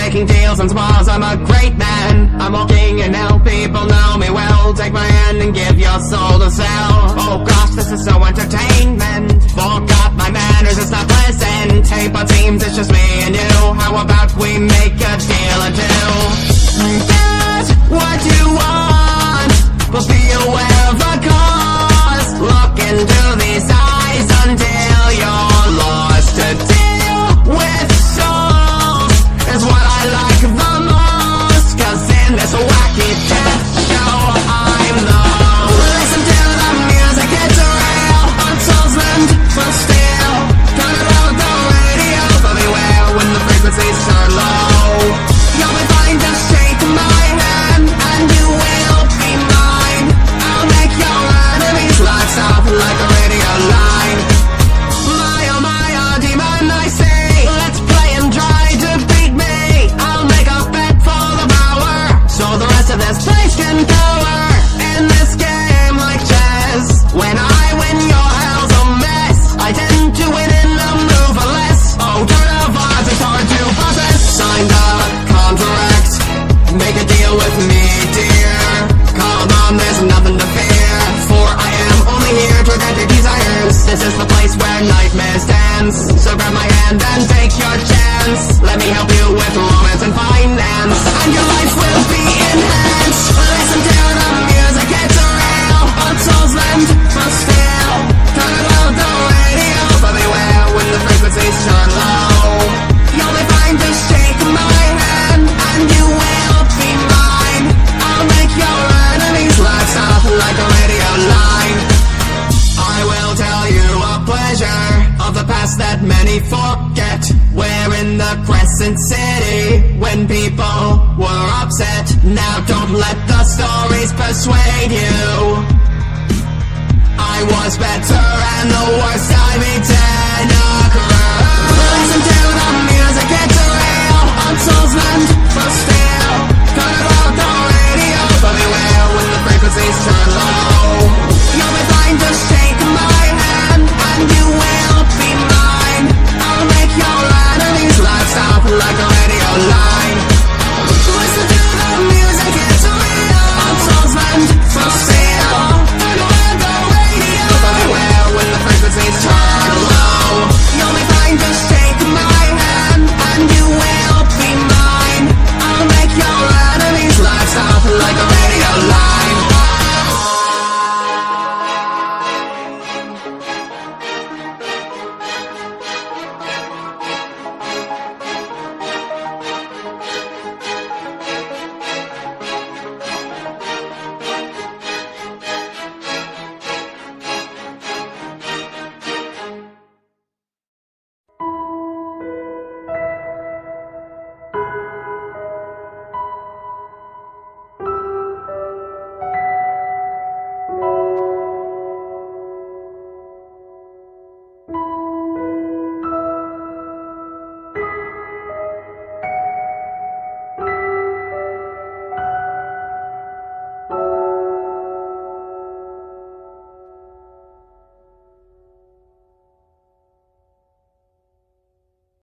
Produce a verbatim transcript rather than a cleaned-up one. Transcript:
making deals and smiles, I'm a great man. I'm walking and now people know me well. Take my hand and give your soul to sell. Oh gosh, this is so entertainment. Forgot my manners, it's not pleasant. Hey, but seems it's just me and you. How about we make a deal or two? Get what you want, but be aware of the cost. Look into these eyes until you're lost. To deal with souls is what I like the most, 'cause in this wacky death show I'm the host. Listen to the music, it's real. On souls meant for steel. Turn it on the radio, but beware when the frequencies turn low. You'll be fine, just shake my hand and you will be mine. I'll make your enemies lights off like a radio line. My oh my oh demon, I say, let's play and try to beat me. I'll make a bet for the power, so the rest of this place can cover. In this game like chess, when I win your hell's a mess. I tend to win in a move or less. Oh, turn of odds, it's hard to process. Signed a contract, make a deal with me, dear. Come on, there's nothing to fear, for I am only here to grant your desires. This is the place where nightmares dance, so grab my hand and take your chance. Let me help you with romance and finance, and your life will be enhanced. Listen to the music, it's real. On souls meant for steel. Turn it on the radio, but beware when the frequencies turn low. You'll be fine, just shake my hand and you will be mine. I'll make your enemies lights off like a radio line. I will tell you a pleasure of the past that many forget. We're in the Crescent City when people were upset. Now don't let the stories persuade you. I was better and the worst